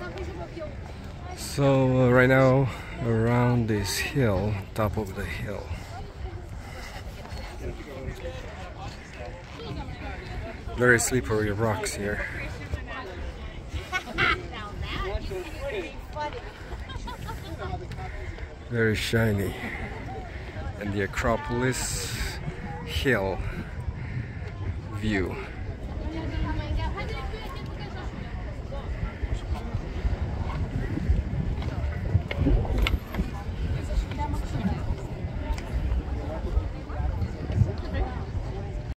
So right now around this hill, top of the hill, very slippery rocks here. Very shiny. And the Acropolis hill view.